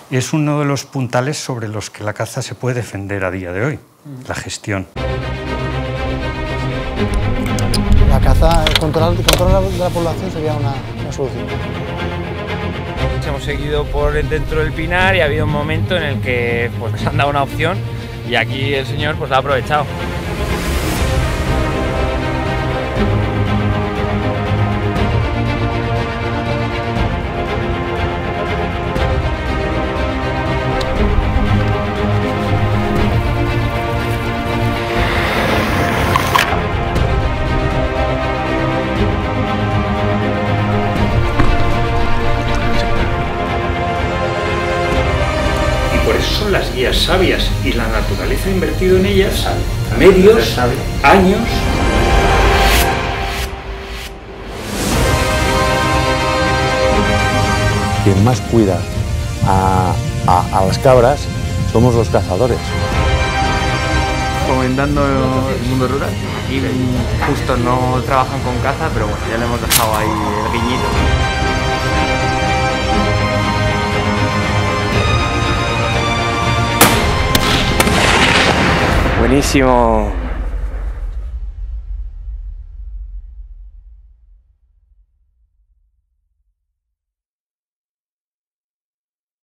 es uno de los puntales sobre los que la caza se puede defender a día de hoy, la gestión. La caza, el control de la población sería una solución. Hemos seguido por dentro del pinar y ha habido un momento en el que pues, nos han dado una opción y aquí el señor pues, la ha aprovechado. Por eso son las guías sabias y la naturaleza ha invertido en ellas medios, años. Quien más cuida a las cabras somos los cazadores. Fomentando el mundo rural. Aquí justo no trabajan con caza, pero bueno, ya le hemos dejado ahí el guiñito. Buenísimo.